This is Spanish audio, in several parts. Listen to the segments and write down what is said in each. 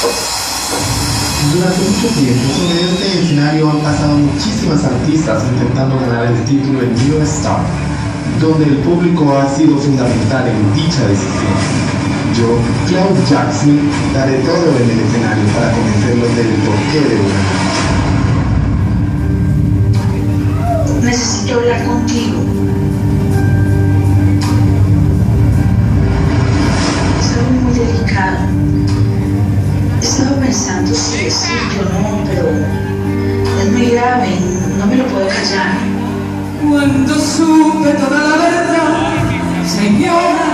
Durante mucho tiempo sobre este escenario han pasado muchísimas artistas intentando ganar el título en New Star, donde el público ha sido fundamental en dicha decisión. Yo, Claude Jackson, daré todo en el escenario para convencerlos del porqué de una. Necesito hablar contigo. Es algo muy delicado. He estado pensando si decirte o no, pero es muy grave y no me lo puedo callar. Cuando supe toda la verdad, señora,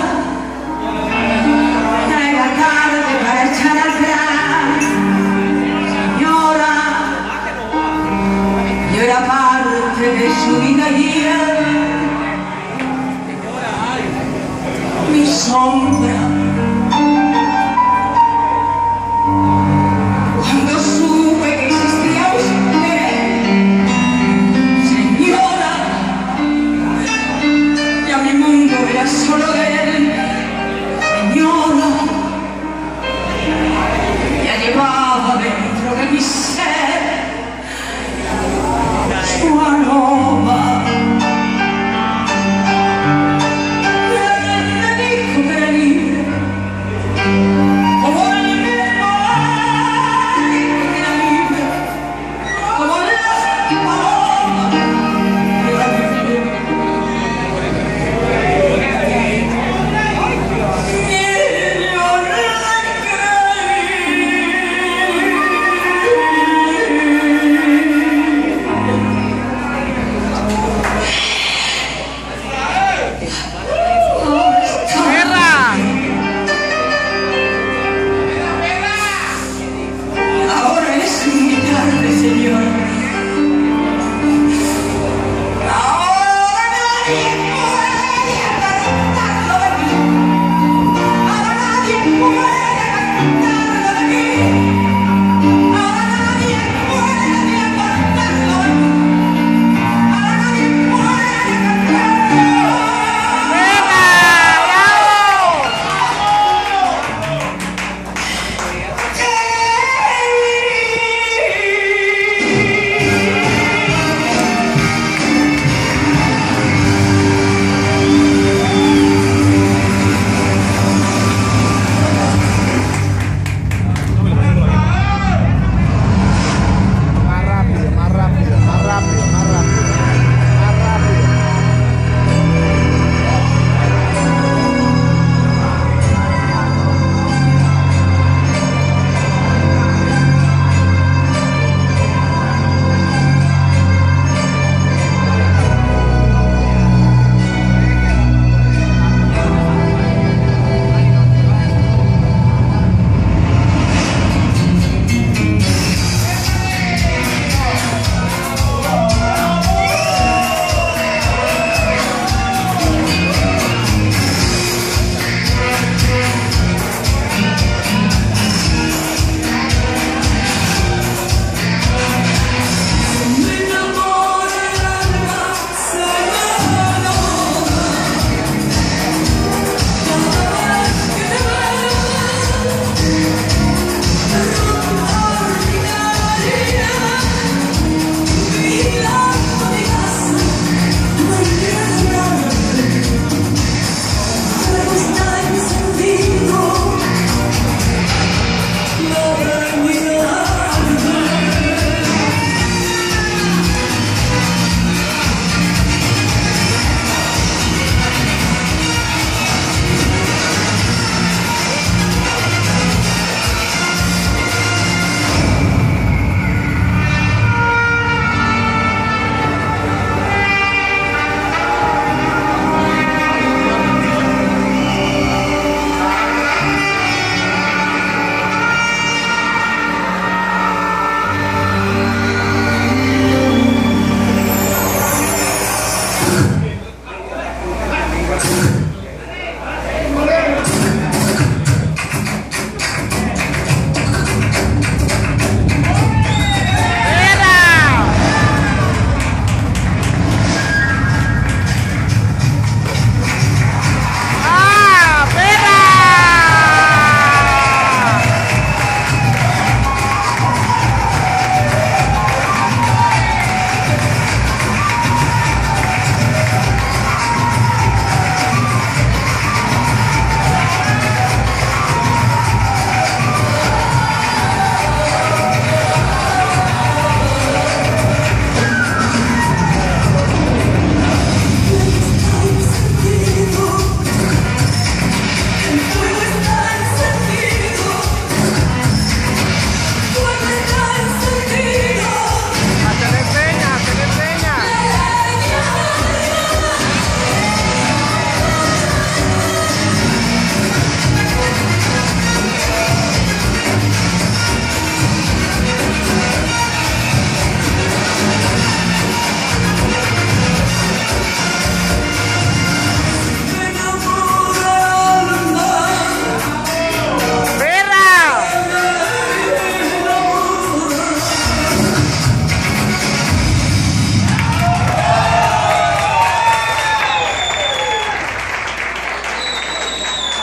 era tarde para echar atrás. Señora, yo era parte de su vida y él, mi sombra. Cuando supe que existía usted, señora, ya mi mundo era solo de él. Señora, ya llevaba dentro de mi ser su aroma. Él me dijo que era libre, como él mismo dijo que era libre, como las palomas que era libre. Ahora es muy tarde, señor. Ahora nadie puede arrancarlo de mí. Ahora nadie puede arrancarlo de mí. Ahora nadie puede arrancarlo de mí. Ahora nadie puede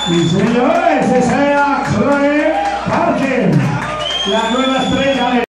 Y señores, esa era Chloe Parker, la nueva estrella de